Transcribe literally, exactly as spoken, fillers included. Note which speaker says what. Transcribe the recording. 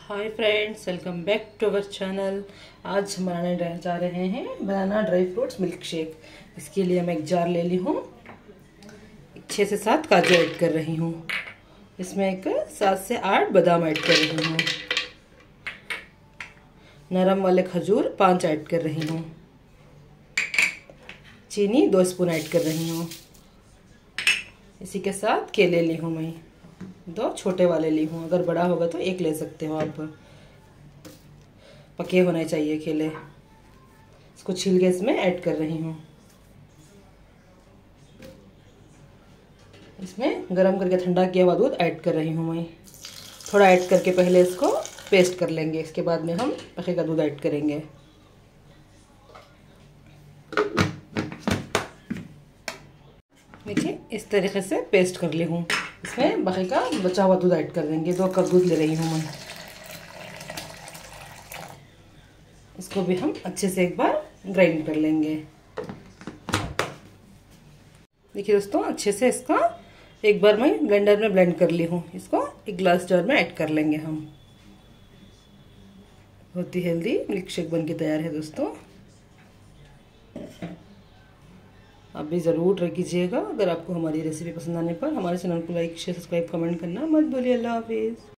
Speaker 1: Hi friends, welcome back to our channel. आज हम बनाने जा रहे हैं banana dry fruits milk shake. इसके लिए मैं एक जार ले ली हूँ। छः से सात काजू ऐड कर रही हूँ। इसमें एक सात से आठ बादाम ऐड कर रही हूँ। नरम वाले खजूर पाँच ऐड कर रही हूँ। चीनी दो स्पून ऐड कर रही हूँ। इसी के साथ केले ली हूँ मैं, दो छोटे वाले ली हूँ। अगर बड़ा होगा तो एक ले सकते हो आप। पके होने चाहिए केले। इसको छील के इसमें ऐड कर रही हूँ। इसमें गरम करके ठंडा किया हुआ दूध ऐड कर रही हूँ मैं। थोड़ा ऐड करके पहले इसको पेस्ट कर लेंगे, इसके बाद में हम पके का दूध ऐड करेंगे। देखिए इस तरीके से पेस्ट कर ली हूँ। इसमें बाकी का बचा हुआ दूध ऐड कर देंगे। दो कप दूध ले रही हूँ मैं। इसको भी हम अच्छे से एक बार ग्राइंड कर लेंगे। देखिए दोस्तों, अच्छे से इसका एक बार मैं ब्लेंडर में ब्लेंड कर ली हूँ। इसको एक ग्लास जार में ऐड कर लेंगे हम। बहुत ही हेल्दी मिल्क शेक बन के तैयार है दोस्तों। आप भी ज़रूर ट्राई कीजिएगा। अगर आपको हमारी रेसिपी पसंद आने पर हमारे चैनल को लाइक शेयर सब्सक्राइब कमेंट करना मत भूलिए। अल्लाह हाफिज़।